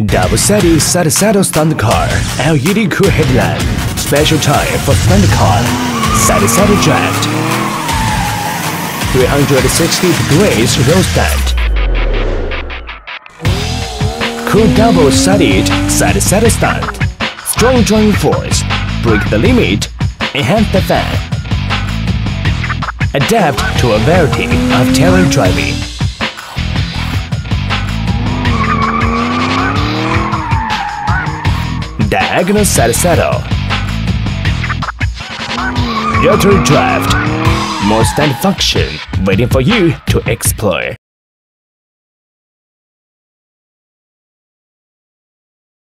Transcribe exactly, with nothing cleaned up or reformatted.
Double-sided side-saddle stunt car, L E D cool headlamp, special tire for stunt car, side-saddle draft, three hundred sixty degrees roll stand, cool double-sided side-saddle stunt, strong driving force, break the limit, enhance the fan, adapt to a variety of terrain driving. Diagonal side saddle, rotary draft, more stand function waiting for you to explore.